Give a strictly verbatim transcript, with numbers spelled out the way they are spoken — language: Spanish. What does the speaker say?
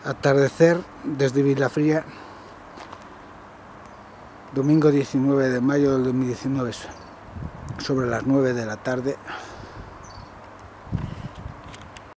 Atardecer desde Vilafría, domingo diecinueve de mayo del dos mil diecinueve, sobre las nueve de la tarde.